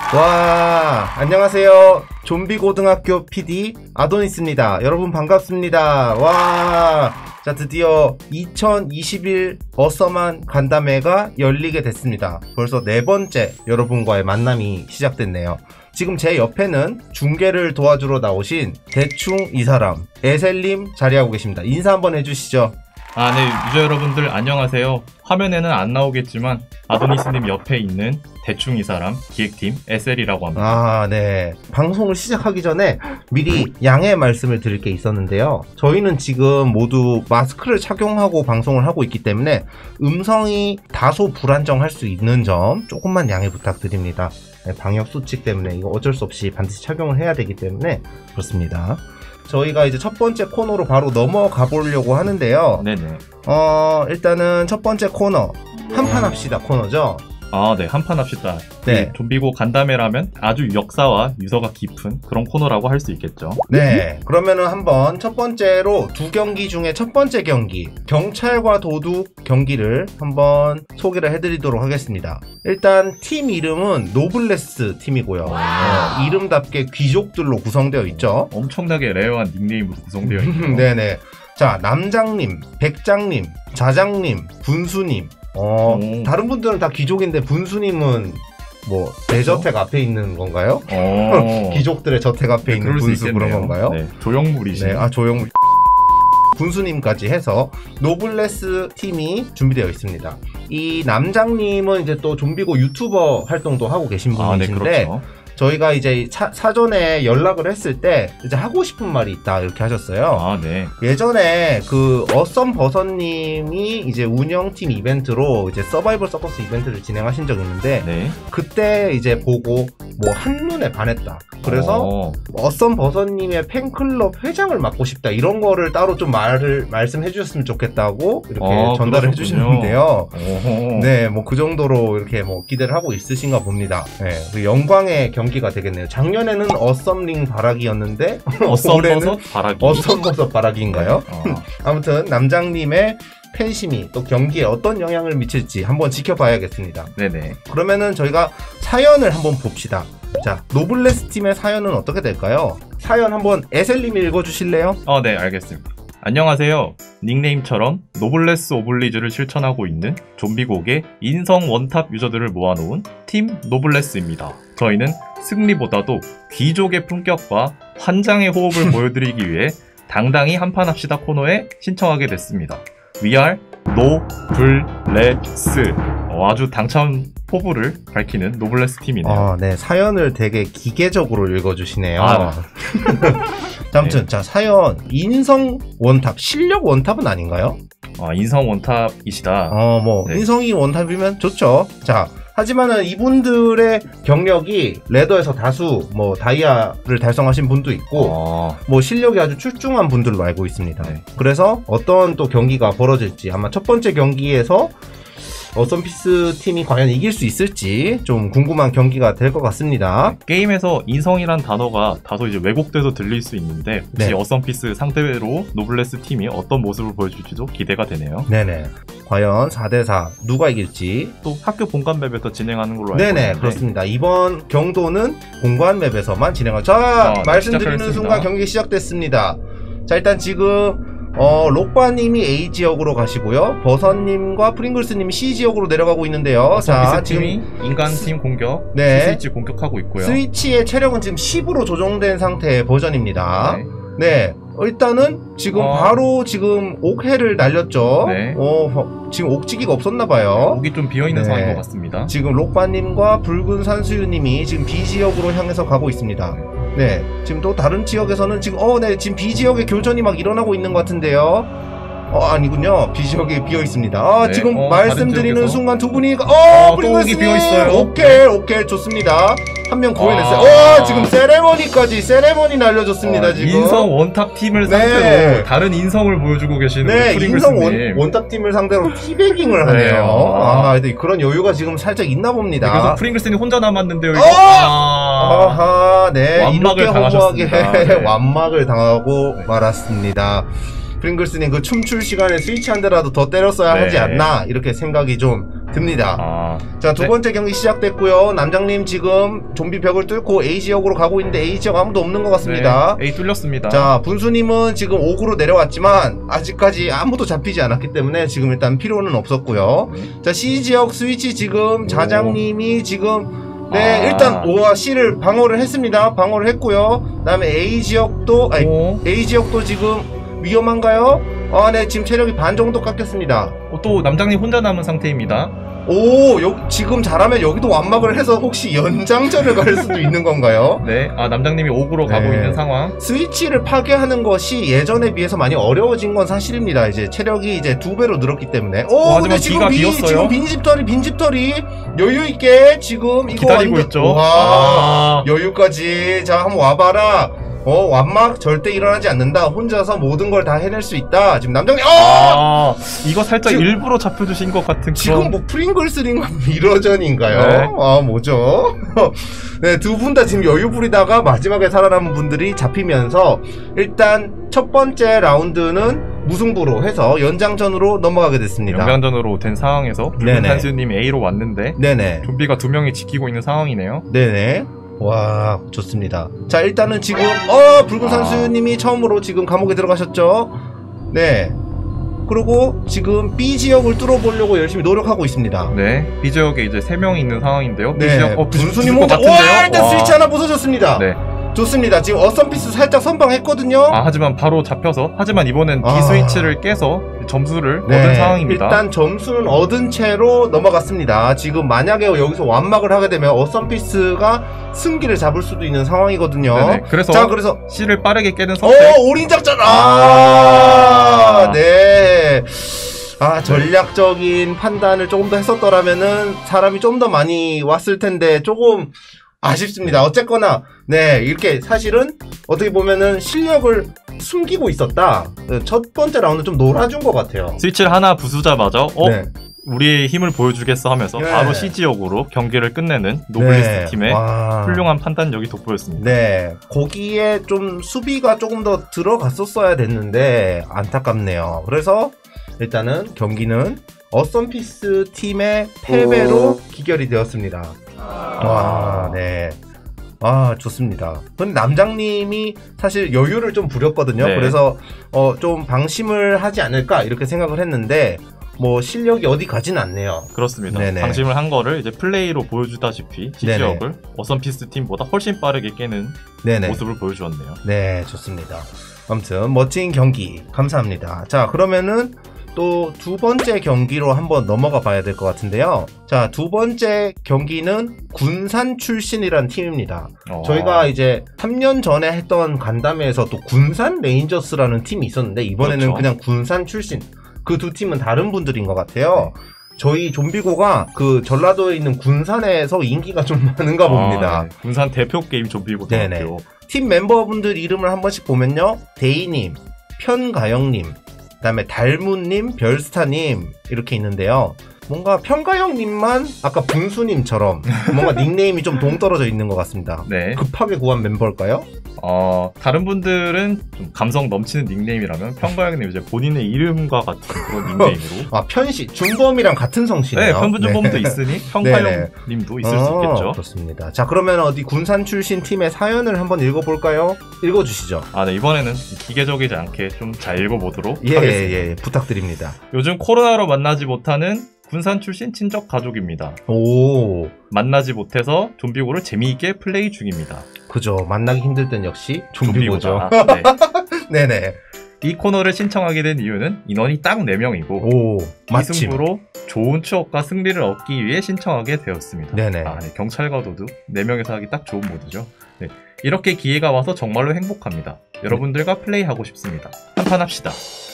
와, 안녕하세요. 좀비고등학교 PD 아도니스입니다. 여러분 반갑습니다. 와, 자, 드디어 2021 어썸한 간담회가 열리게 됐습니다. 벌써 네 번째 여러분과의 만남이 시작됐네요. 지금 제 옆에는 중계를 도와주러 나오신 대충 이 사람 에셀님 자리하고 계십니다. 인사 한번 해주시죠. 네, 유저 여러분들 안녕하세요. 화면에는 안 나오겠지만 아도니스님 옆에 있는 대충 이 사람 기획팀 에셀이라고 합니다. 네. 방송을 시작하기 전에 미리 양해 말씀을 드릴 게 있었는데요. 저희는 지금 모두 마스크를 착용하고 방송을 하고 있기 때문에 음성이 다소 불안정할 수 있는 점 조금만 양해 부탁드립니다. 방역 수칙 때문에 이거 어쩔 수 없이 반드시 착용을 해야 되기 때문에 그렇습니다. 저희가 이제 첫 번째 코너로 바로 넘어가 보려고 하는데요. 네네. 일단은 첫 번째 코너 한판 합시다 코너죠. 네, 한판 합시다. 네. 좀비고 간담회라면 아주 역사와 유서가 깊은 그런 코너라고 할 수 있겠죠. 네, 그러면은 한번 첫 번째로 두 경기 중에 첫 번째 경기 경찰과 도둑 경기를 한번 소개를 해드리도록 하겠습니다. 일단 팀 이름은 노블레스 팀이고요. 이름답게 귀족들로 구성되어 있죠. 엄청나게 레어한 닉네임으로 구성되어 있네요. 네네. 자, 남장님, 백장님, 자장님, 분수님. 다른 분들은 다 귀족인데 분수님은 뭐 내 저택 앞에 있는 건가요? 귀족들의 저택 앞에 있는 분수 그런 건가요? 네, 조형물이시네. 네, 조형물. 분수님까지 해서 노블레스 팀이 준비되어 있습니다. 이 남장님은 이제 또 좀비고 유튜버 활동도 하고 계신 분이신데 네, 그렇죠. 저희가 이제 사전에 연락을 했을 때 이제 하고 싶은 말이 있다 이렇게 하셨어요. 네. 예전에 그 어썸 버섯님이 이제 운영팀 이벤트로 이제 서바이벌 서커스 이벤트를 진행하신 적이 있는데 네. 그때 이제 보고 뭐 한눈에 반했다. 그래서 어썸 버섯님의 팬클럽 회장을 맡고 싶다 이런 거를 따로 좀 말씀해 주셨으면 좋겠다고 이렇게 전달을 해주셨는데요. 네, 뭐 그 정도로 이렇게 뭐 기대를 하고 있으신가 봅니다. 네, 그 영광의 경기가 되겠네요. 작년에는 어썸링 바라기였는데 어썸버섯 바라기. 어썸버섯 바라기인가요? 아무튼 남장님의 팬심이 또 경기에 어떤 영향을 미칠지 한번 지켜봐야겠습니다. 네네. 그러면은 저희가 사연을 한번 봅시다. 자, 노블레스 팀의 사연은 어떻게 될까요? 사연 한번 에셀님이 읽어주실래요? 네, 알겠습니다. 안녕하세요. 닉네임처럼 노블레스 오블리주를 실천하고 있는 좀비곡의 인성 원탑 유저들을 모아놓은 팀 노블레스입니다. 저희는 승리보다도 귀족의 품격과 환장의 호흡을 보여드리기 위해 당당히 한판 합시다 코너에 신청하게 됐습니다. We are 노블레스. 아주 당찬 포부를 밝히는 노블레스 팀이네요. 네, 사연을 되게 기계적으로 읽어주시네요. 아무튼 자, 사연 인성 원탑, 실력 원탑은 아닌가요? 인성 원탑이시다. 네. 인성이 원탑이면 좋죠. 자, 하지만은 이분들의 경력이 레더에서 다수 뭐 다이아를 달성하신 분도 있고 뭐 실력이 아주 출중한 분들로 알고 있습니다. 네. 그래서 어떤 또 경기가 벌어질지 아마 첫 번째 경기에서 어썸피스 팀이 과연 이길 수 있을지 좀 궁금한 경기가 될 것 같습니다. 게임에서 인성이란 단어가 다소 이제 왜곡돼서 들릴 수 있는데 혹시 어썸피스 상대로 노블레스 팀이 어떤 모습을 보여줄지도 기대가 되네요. 네네. 과연 4대4 누가 이길지 또 학교 본관 맵에서 진행하는 걸로 알고 있는데 그렇습니다. 이번 경도는 본관 맵에서만 진행하죠. 자, 말씀드리는 순간 경기 시작됐습니다. 자, 일단 지금 록바님이 A 지역으로 가시고요. 버섯님과 프링글스님이 C 지역으로 내려가고 있는데요. 자, 지금 인간팀 공격, 스위치 공격하고 있고요. 스위치의 체력은 지금 10으로 조정된 상태의 버전입니다. 네. 일단은 지금 바로 지금 옥해를 날렸죠. 네. 지금 옥지기가 없었나봐요. 옥이 좀 비어있는 상황인 것 같습니다. 지금 록바님과 붉은 산수유님이 지금 B 지역으로 향해서 가고 있습니다. 네, 지금 또 다른 지역에서는 지금 지금 B 지역의 교전이 막 일어나고 있는 것 같은데요. 아니군요. B 지역이 비어 있습니다. 지금 말씀드리는 순간 두 분이 프링글스님 비어 있어요. 오케이 좋습니다. 한 명 구해냈어요. 지금 세레머니 날려줬습니다. 지금 인성 원탑 팀을 상대로 다른 인성을 보여주고 계시는 프링글스님. 인성 원탑 팀을 상대로 티베깅을 하네요. 근데 그런 여유가 지금 살짝 있나 봅니다. 그래서 프링글스님 혼자 남았는데요. 네, 완막을 당하셨습니다. 완막을 당하고 말았습니다. 프링글스님 그 춤출 시간에 스위치 한 대라도 더 때렸어야 하지 않나 이렇게 생각이 좀 듭니다. 자, 두 번째 경기 시작됐고요. 남장님 지금 좀비 벽을 뚫고 A 지역으로 가고 있는데 A 지역 아무도 없는 것 같습니다. 네, A 뚫렸습니다. 자, 분수님은 지금 5구로 내려왔지만 아직까지 아무도 잡히지 않았기 때문에 지금 일단 필요는 없었고요. 자, C 지역 스위치 지금 자장님이 지금 네, 일단 O와 C를 방어를 했습니다. 방어를 했고요. 그 다음에 A 지역도 A 지역도 지금 위험한가요? 네, 지금 체력이 반 정도 깎였습니다. 또 남장님 혼자 남은 상태입니다. 지금 잘하면 여기도 완막을 해서 혹시 연장전을 갈 수도 있는 건가요? 네, 남장님이 5구로 가고 있는 상황. 스위치를 파괴하는 것이 예전에 비해서 많이 어려워진 건 사실입니다. 이제 체력이 이제 2배로 늘었기 때문에. 근데 지금 지금 빈집털이 여유있게 지금 이거 기다리고 있죠. 와, 여유까지. 자, 한번 와봐라. 완막 절대 일어나지 않는다. 혼자서 모든 걸 다 해낼 수 있다. 지금 남정님, 이거 살짝 지금, 일부러 잡혀주신 것 같은 지금 뭐 프링글스링 미러전인가요? 네. 뭐죠? 네, 두 분 다 지금 여유 부리다가 마지막에 살아남은 분들이 잡히면서 일단 첫 번째 라운드는 무승부로 해서 연장전으로 넘어가게 됐습니다. 연장전으로 된 상황에서 붉은 산수님 A로 왔는데 좀비가 2명이 지키고 있는 상황이네요. 네네. 와, 좋습니다. 자, 일단은 지금 붉은 산수님이 처음으로 지금 감옥에 들어가셨죠. 네. 그리고 지금 B 지역을 뚫어보려고 열심히 노력하고 있습니다. 네, B 지역에 이제 3명이 있는 상황인데요. 네. B 지역 분수님 혼자. 일단 스위치 하나 부서졌습니다. 네. 좋습니다. 지금 어썸피스 살짝 선방했거든요. 하지만 바로 잡혀서 이번엔 D 스위치를 깨서 점수를 얻은 상황입니다. 일단 점수는 얻은 채로 넘어갔습니다. 지금 만약에 여기서 완막을 하게 되면 어썸피스가 승기를 잡을 수도 있는 상황이거든요. 네네. 그래서 C를 빠르게 깨는 선택. 올인작전. 네. 전략적인 판단을 조금 더 했었더라면은 사람이 좀 더 많이 왔을 텐데 조금 아쉽습니다. 어쨌거나 이렇게 사실은 어떻게 보면은 실력을 숨기고 있었다. 첫 번째 라운드 좀 놀아준 것 같아요. 스위치를 하나 부수자마자 우리의 힘을 보여주겠어 하면서 바로 C 지역으로 경기를 끝내는 노블리스 팀의 훌륭한 판단력이 돋보였습니다. 네, 거기에 좀 수비가 조금 더 들어갔었어야 됐는데 안타깝네요. 그래서 일단은 경기는 어썸피스 팀의 패배로 기결이 되었습니다. 네. 좋습니다. 근데 남장님이 사실 여유를 좀 부렸거든요. 그래서 좀 방심을 하지 않을까 이렇게 생각을 했는데 뭐 실력이 어디 가진 않네요. 그렇습니다. 네네. 방심을 한 거를 이제 플레이로 보여주다시피 C 지역을 어썸피스 팀보다 훨씬 빠르게 깨는 모습을 보여주었네요. 네, 좋습니다. 아무튼 멋진 경기 감사합니다. 자, 그러면은 또 두 번째 경기로 한번 넘어가 봐야 될 것 같은데요. 자, 두 번째 경기는 군산 출신이란 팀입니다. 저희가 이제 3년 전에 했던 간담회에서 또 군산 레인저스라는 팀이 있었는데 이번에는 그냥 군산 출신. 그 두 팀은 다른 분들인 것 같아요. 저희 좀비고가 그 전라도에 있는 군산에서 인기가 좀 많은가 봅니다. 군산 대표 게임 좀비고 대학교. 팀 멤버분들 이름을 한 번씩 보면요. 데이님, 편가영님, 그 다음에 달무님, 별스타님 이렇게 있는데요. 뭔가 편가영님만 아까 분수님처럼 뭔가 닉네임이 좀 동떨어져 있는 것 같습니다. 급하게 구한 멤버일까요? 다른 분들은 좀 감성 넘치는 닉네임이라면 편가영님 이제 본인의 이름과 같은 그런 닉네임으로. 편씨, 준범이랑 같은 성씨네요. 네, 편준범도 있으니 편가영님도 있을 수 있겠죠. 그렇습니다. 자, 그러면 어디 군산 출신 팀의 사연을 한번 읽어볼까요? 읽어주시죠. 네, 이번에는 기계적이지 않게 좀 잘 읽어보도록 하겠습니다. 부탁드립니다. 요즘 코로나로 만나지 못하는 군산 출신 친척 가족입니다. 만나지 못해서 좀비고를 재미있게 플레이 중입니다. 그죠. 만나기 힘들 땐 역시 좀비고죠. 네네. 이 코너를 신청하게 된 이유는 인원이 딱 4명이고 이 승부로 좋은 추억과 승리를 얻기 위해 신청하게 되었습니다. 경찰과 도둑 4명이서 하기 딱 좋은 모드죠. 이렇게 기회가 와서 정말로 행복합니다. 여러분들과 플레이하고 싶습니다. 한판 합시다.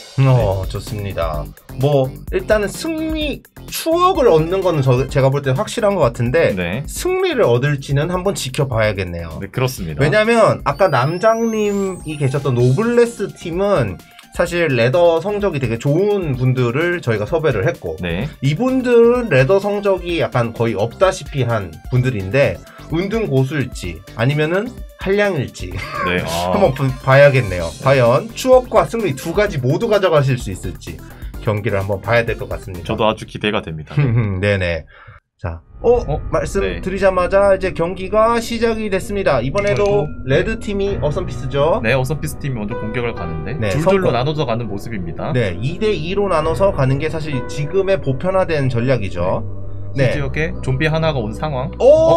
좋습니다. 뭐 일단은 승리 추억을 얻는 거는 제가 볼 때 확실한 것 같은데 승리를 얻을지는 한번 지켜봐야겠네요. 그렇습니다. 왜냐면 아까 남장님이 계셨던 노블레스 팀은 사실 레더 성적이 되게 좋은 분들을 저희가 섭외를 했고 이분들은 레더 성적이 약간 거의 없다시피 한 분들인데 은둔 고수일지 아니면은 한량일지 한번 봐야겠네요. 과연 추억과 승리 두 가지 모두 가져가실 수 있을지 경기를 한번 봐야 될 것 같습니다. 저도 아주 기대가 됩니다. 네네. 자, 말씀드리자마자 이제 경기가 시작이 됐습니다. 이번에도 레드 팀이 어썸피스죠. 네, 어썸피스 팀이 먼저 공격을 가는데 네, 둘둘로 나눠서 가는 모습입니다. 네, 2대2로 나눠서 가는 게 사실 지금의 보편화된 전략이죠. 네. 지역에 좀비 하나가 온 상황.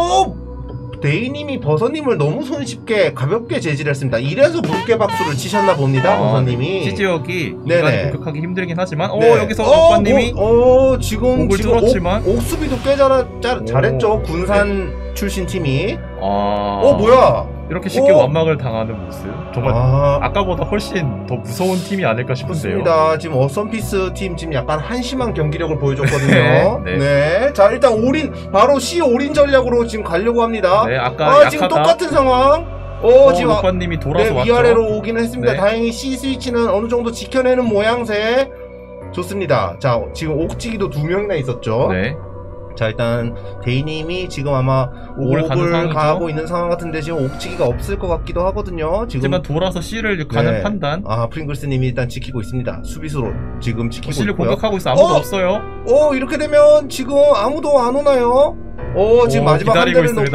데이님이 버섯님을 너무 손쉽게 가볍게 제지를 했습니다. 이래서 물개 박수를 치셨나 봅니다. 버섯님이. C지역이 네네. 인간이 공격하기 힘들긴 하지만 네. 여기서 오빠님이 지금 뚫었지만 옥수비도 꽤 잘했죠. 군산 출신 팀이. 뭐야? 이렇게 쉽게 완막을 당하는 모습. 정말 아까보다 훨씬 더 무서운 팀이 아닐까 싶은데요. 그렇습니다. 지금 어썸피스 팀 지금 약간 한심한 경기력을 보여줬거든요. 네. 자, 일단 바로 C 올인 전략으로 지금 가려고 합니다. 네, 아까 지금 똑같은 상황. 지금 오빠님이 돌아서 왔죠. 위아래로 오기는 했습니다. 네. 다행히 C 스위치는 어느 정도 지켜내는 모양새. 좋습니다. 자, 지금 옥지기도 2명이나 있었죠. 네. 자, 일단 데이님이 지금 아마 옥을 가고 있는 상황 같은데 지금 옥지기가 없을 것 같기도 하거든요. 하지만 돌아서 C를 가는 판단. 프링글스님이 일단 지키고 있습니다. 수비수로 지금 지키고 C를 있고요. 공격하고 있어. 아무도 없어요. 이렇게 되면 지금 아무도 안 오나요? 지금 마지막 한 대를 놓고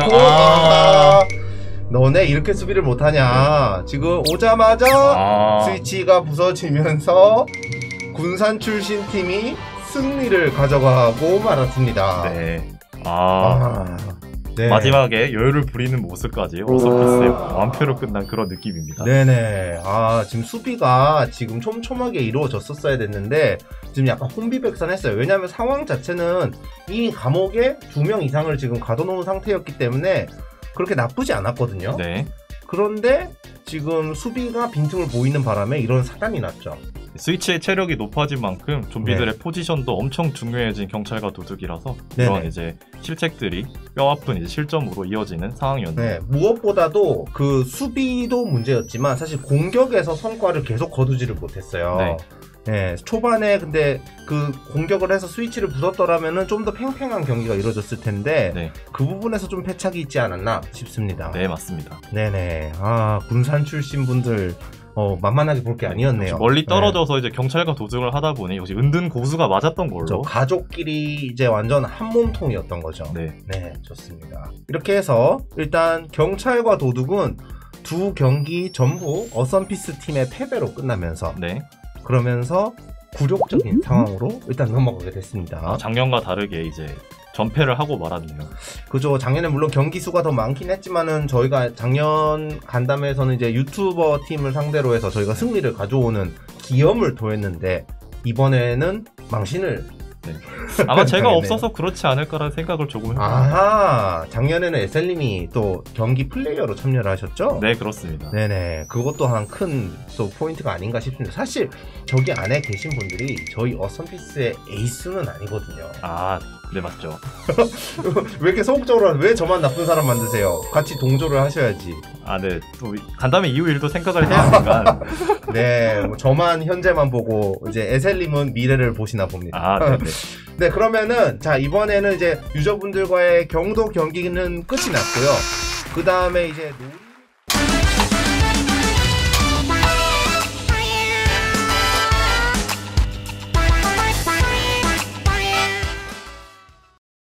너네 이렇게 수비를 못하냐. 지금 오자마자 스위치가 부서지면서 군산 출신 팀이 승리를 가져가고 말았습니다. 네. 네. 마지막에 여유를 부리는 모습까지 어썸피스의 완패로 끝난 그런 느낌입니다. 네네. 지금 수비가 지금 촘촘하게 이루어졌었어야 됐는데 지금 약간 혼비백산했어요. 왜냐하면 상황 자체는 이미 감옥에 2명 이상을 지금 가둬놓은 상태였기 때문에 그렇게 나쁘지 않았거든요. 네. 그런데 지금 수비가 빈틈을 보이는 바람에 이런 사단이 났죠. 스위치의 체력이 높아진 만큼 좀비들의 포지션도 엄청 중요해진 경찰과 도둑이라서 그런 이제 실책들이 뼈아픈 이제 실점으로 이어지는 상황이었네요. 네, 무엇보다도 그 수비도 문제였지만 사실 공격에서 성과를 계속 거두지를 못했어요. 네. 네, 초반에 근데 그 공격을 해서 스위치를 부쉈더라면은 좀 더 팽팽한 경기가 이루어졌을 텐데 그 부분에서 좀 패착이 있지 않았나 싶습니다. 네, 맞습니다. 네네. 군산 출신 분들 만만하게 볼 게 아니었네요. 멀리 떨어져서 이제 경찰과 도둑을 하다 보니 역시 은둔 고수가 맞았던 걸로. 가족끼리 이제 완전 한 몸통이었던 거죠. 네, 좋습니다. 이렇게 해서 일단 경찰과 도둑은 두 경기 전부 어썸피스 팀의 패배로 끝나면서 그러면서 굴욕적인 상황으로 일단 넘어가게 됐습니다. 작년과 다르게 이제 전패를 하고 말았네요. 그죠. 작년에 물론 경기 수가 더 많긴 했지만은 저희가 작년 간담회에서는 이제 유튜버 팀을 상대로 해서 저희가 승리를 가져오는 기염을 토했는데 이번에는 망신을 아마 제가 없어서 그렇지 않을까라는 생각을 조금 해봅니다. 작년에는 SL님이 또 경기 플레이어로 참여를 하셨죠? 네, 그렇습니다. 네네. 그것도 한 큰 또 포인트가 아닌가 싶습니다. 사실 저기 안에 계신 분들이 저희 어썸피스의 에이스는 아니거든요. 네, 맞죠. 왜 이렇게 소극적으로 왜 저만 나쁜 사람 만드세요? 같이 동조를 하셔야지. 네. 또 간담회 이후 일도 생각을 해야 하니까. 네, 저만 현재만 보고 이제 에셀님은 미래를 보시나 봅니다. 네, 그러면은 자 이번에는 이제 유저분들과의 경도 경기는 끝이 났고요. 그 다음에 이제